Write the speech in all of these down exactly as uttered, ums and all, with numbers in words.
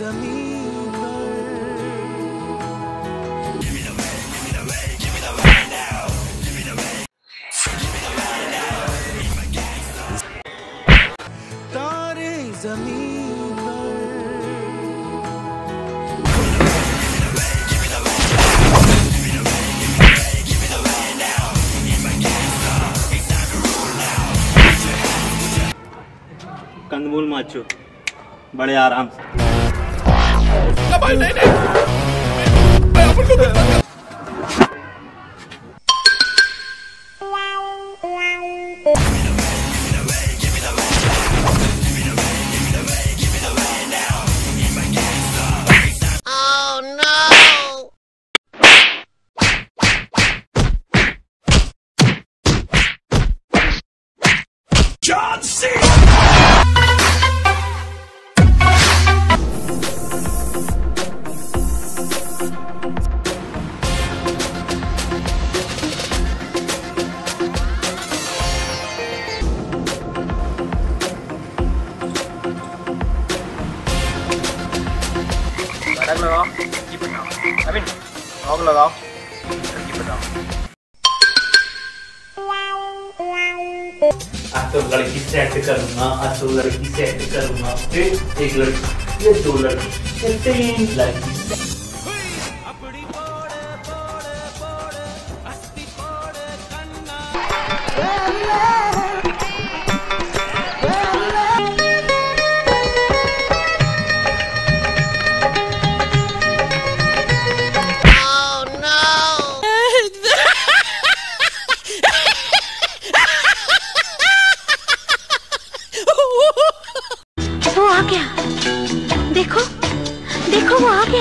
ज़मीन तारे ज़मीन कंदमूल माचो बड़े आराम से। John C. लगाओ, ये बताओ, अभी लॉक लगाओ, ये बताओ। आज तो लड़की सेट करूंगा, आज तो लड़की सेट करूंगा, फिर एक लड़की, ये दो लड़की, ये तीन लड़की। वो आ गया, देखो देखो वो आ गया।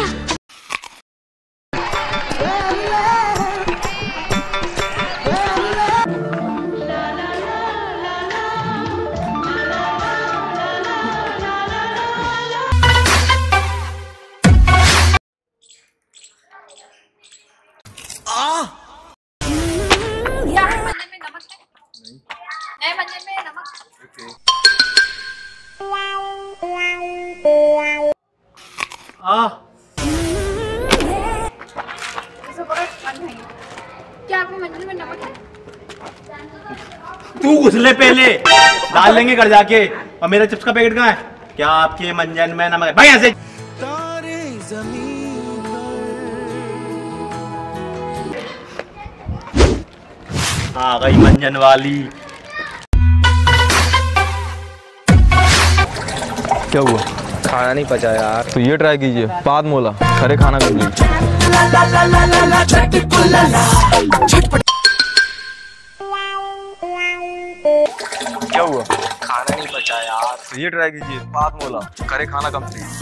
नए मंजन में नमक। आ क्या आपके मंजन में नमक है? तू घुसले पहले, डाल लेंगे घर जाके। और मेरा चिप्स का पैकेट कहाँ है? क्या आपके मंजन में नमक है? भाई ऐसे तारे ज़मीन आ गई मंजन वाली। क्या हुआ? खाना नहीं पचा यार। तो ये ट्राई कीजिए, पाद मोला खरे खाना कंप्लीट। क्या हुआ? खाना नहीं पचा यार। तो ये ट्राई कीजिए, पाद मोला खरे खाना कंप्लीट।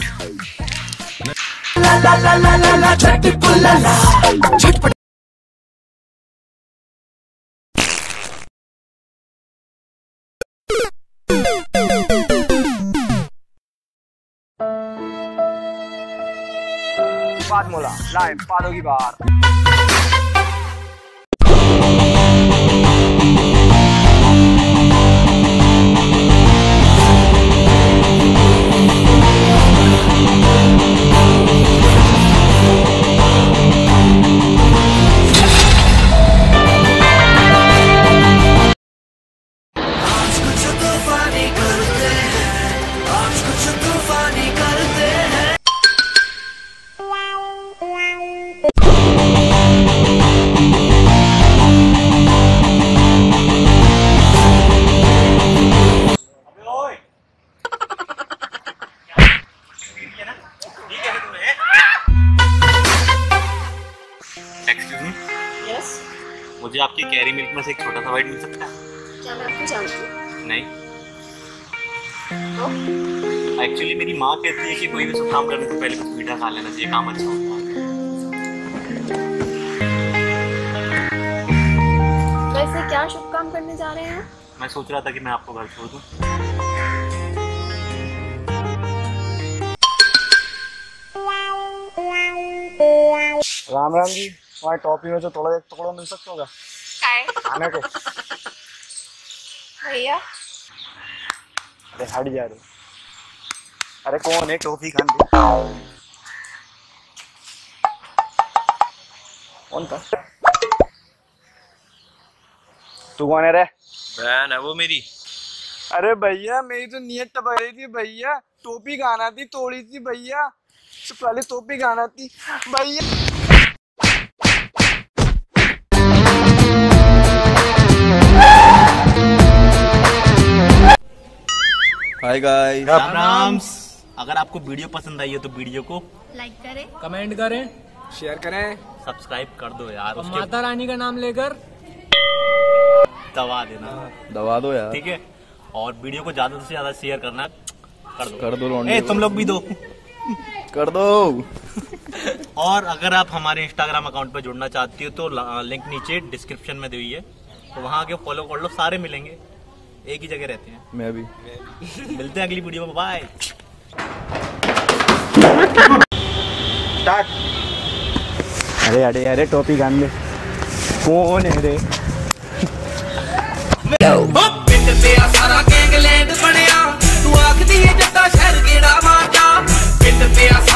पाद मोला लाइव पादों की बार। Yes? मुझे आपकी कैरी मिल्क में से एक छोटा सा वाइट मिल सकता है? क्या मैं आपको जानती हूँ? नहीं। तो? एक्चुअली मेरी माँ कहती है कि कोई भी शुभ काम करने से पहले कुछ मीठा खा लेना चाहिए, काम अच्छा होता है। वैसे क्या शुभ काम करने जा रहे हैं? मैं सोच रहा था कि मैं आपको घर छोड़ दूँ। राम राम जी, हमारे टॉपी में जो थोड़ा एक टुकड़ा मिल सकता होगा खाने को? भैया अरे हट जा रहे। अरे कौन है टॉफी खान दे? कौन था? तू कौन है रे? बहन है वो मेरी। अरे भैया मेरी तो नीयत टपक रही थी भैया, टोपी गाना थी तोड़ी थी भैया, पहले टोपी गाना थी भैया। Hi guys. राम राम। अगर आपको वीडियो पसंद आई है तो वीडियो को लाइक करें, कमेंट करें, शेयर करें, सब्सक्राइब कर दो यार। उसके माता रानी का नाम लेकर दबा देना, दबा दो यार। ठीक है। और वीडियो को ज्यादा से ज्यादा शेयर करना कर दो। कर दो लौंडे। ए, तुम लोग भी दो कर दो। और अगर आप हमारे इंस्टाग्राम अकाउंट पर जुड़ना चाहती हो तो लिंक नीचे डिस्क्रिप्शन में दी हुई है, तो वहाँ आके फॉलो कर लो। सारे मिलेंगे, एक ही जगह रहते हैं। मैं भी। मिलते हैं अगली वीडियो में, बाय। स्टार्ट। अरे अरे अरे टोपी गान में कौन है रे? पिंड ते सारा गैंगलैंड बनया, तू आखदी है जट्टा शहर केड़ा मारदा, पिंड ते